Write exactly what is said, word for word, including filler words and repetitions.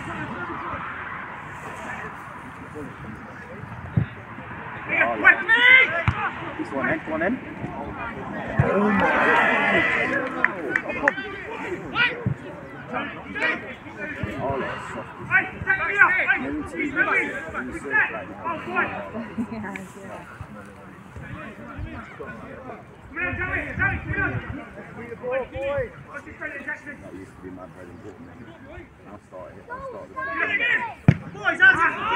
This one in, one in. Oh my all that stuff. That used to be my bread and butter. I'll start it. I'll start the